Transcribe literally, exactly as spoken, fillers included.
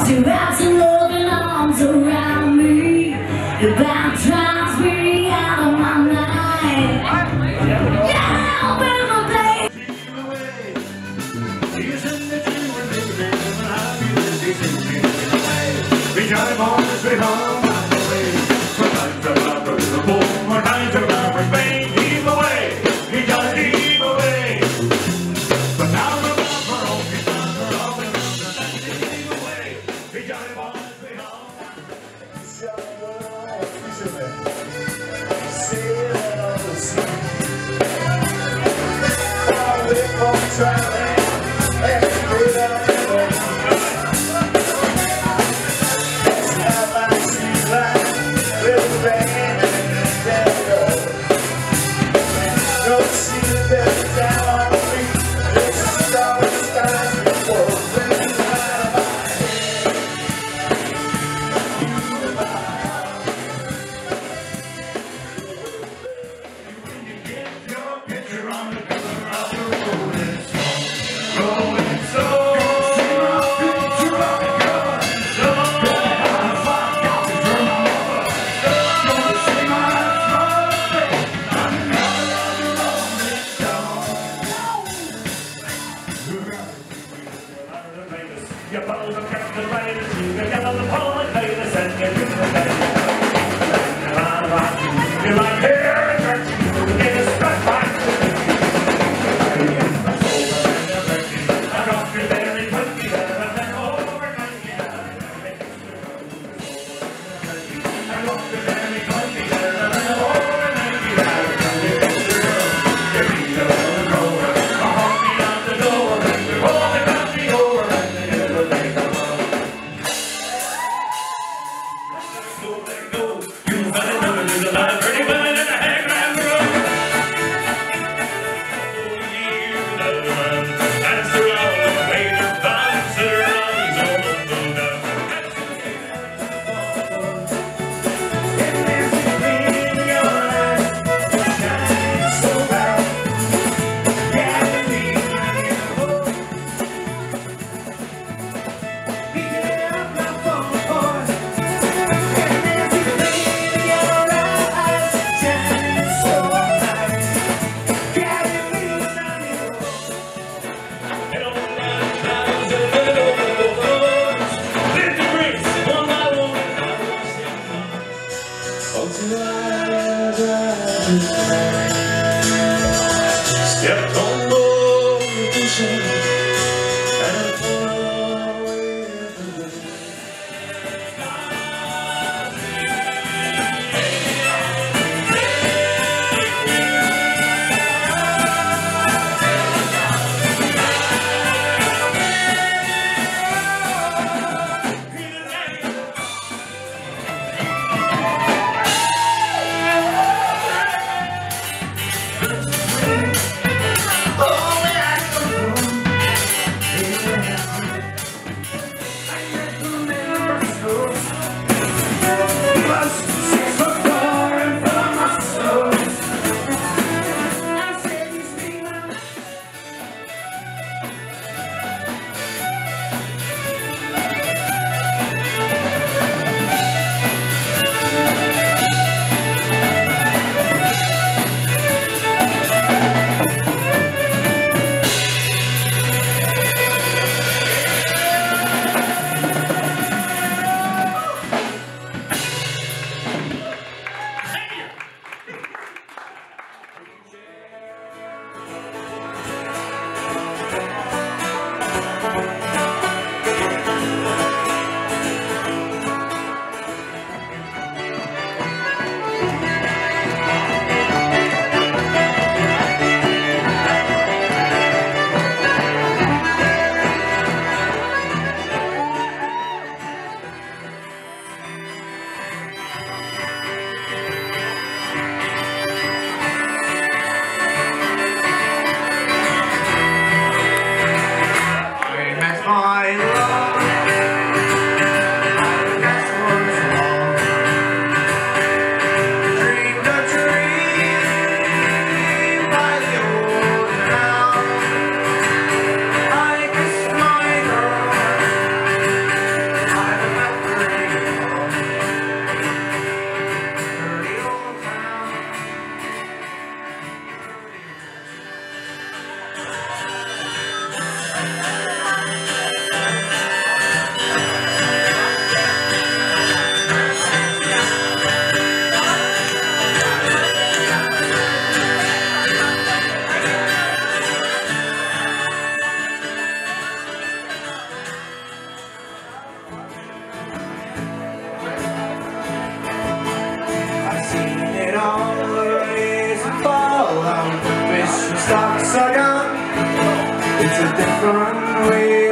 to wrap some loving arms around me. About trying to bring out of my mind. Yeah, open my place. We got him on his way home. From time to time, from the boom, from time to time, from Spain, keep away. He just keep away. But now we're back for all the time, for all the time, keep away. We got him on his way home. Say that on the sea. I'll live on traveling. Let's go down the road. Don't see the best down on the street. This is all the time for a friend out of my head. When you get your picture on the cover of the Rolling Stone, Rolling Stone. You follow the captain by the sea, you follow the pole and play the set, you do the best. You like hair and church, you get a scratch back. I got you there in twenty-seven, and then over ninety-nine. I got you there in twenty-seven, and then over ninety-nine. Give me the roller, I'll hold me out the door, and we're holding out the over. stocks are gone. It's a different way